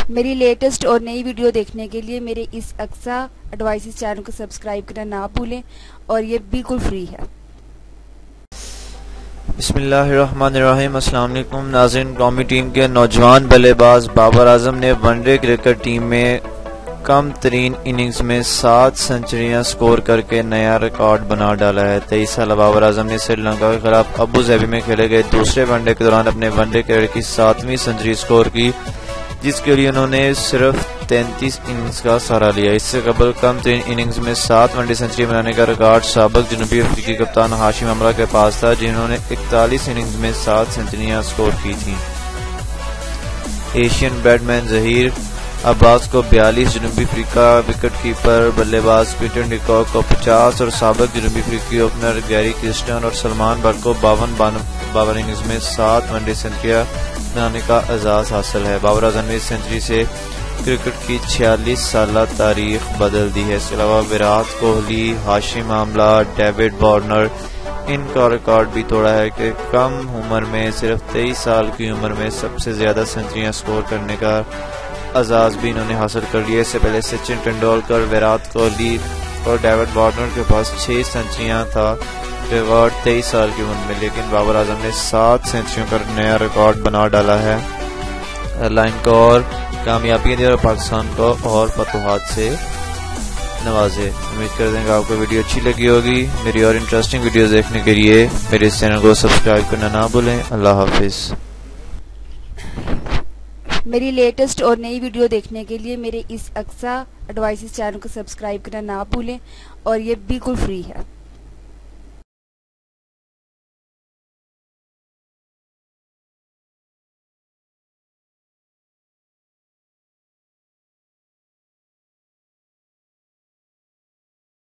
मेरी लेटेस्ट और नई वीडियो देखने के लिए मेरे इस अक्सा एडवाइसेस चैनल को सब्सक्राइब करना ना भूलें और ये बिल्कुल फ्री है। बिस्मिल्लाहिर्रहमानिर्रहीम। अस्सलाम वालेकुम नाज़रीन। कौमी टीम के नौजवान बल्लेबाज बाबर आजम ने वनडे क्रिकेट टीम में कम तरीन इनिंग्स में 7 सेंचुरियां स्कोर करके नया रिकॉर्ड बना डाला है। 23 साल बाबर आजम ने श्रीलंका के खिलाफ अबू धाबी में खेले गए दूसरे वनडे के दौरान अपने वनडे कैरियर की 7वीं सेंचुरी स्कोर की, जिसके लिए उन्होंने सिर्फ 33 इनिंग्स का सहारा लिया। इससे कबल कम तरीन इनिंग्स में 7 वनडे सेंचुरी बनाने का रिकॉर्ड साबिक जनूबी अफ्रीकी कप्तान हाशिम अमला के पास था, जिन्होंने 41 इनिंग्स में 7 सेंचुरियां स्कोर की थी। एशियन बैट्समैन जहीर अब्बास को 42, जनूबी अफ्रीका विकेट कीपर बल्लेबाज पीटर डिकॉक को 50 और साबिक जनूबी अफ्रीकी ओपनर गैरी क्रिस्टियन और सलमान बट को 52 इनिंग्स में 7 वनडे सेंचुरियां बनाने का एजाज हासिल है। बाबर आजम ने इस सेंचुरी से क्रिकेट की 46 साल तारीख बदल दी है। इसके अलावा Virat Kohli, Hashim Amla, David Warner इनका रिकॉर्ड भी तोड़ा है कि कम उम्र में सिर्फ 23 साल की उम्र में सबसे ज्यादा सेंचुरियां स्कोर करने का एजाज भी इन्होंने हासिल कर लिया। इससे पहले सचिन तेंदुलकर, विराट कोहली और डेविड वार्नर के पास 6 सेंचुरियां था रिकॉर्ड 23 साल की उम्र में, लेकिन बाबर आजम ने 7 सेंचुरियों का नया रिकॉर्ड बना डाला है। लाइन को और कामयाबी दी और पाकिस्तान को और फतुहात से नवाजे। उम्मीद करते हैं कि आपको वीडियो अच्छी लगी होगी। मेरी और इंटरेस्टिंग वीडियोस देखने के लिए मेरे इस चैनल को सब्सक्राइब करना ना भूलें। अल्लाह हाफिज। मेरी लेटेस्ट और नई वीडियो देखने के लिए मेरे इस अक्सा एडवाइसेस चैनल को सब्सक्राइब करना ना भूलें और ये बिल्कुल फ्री है।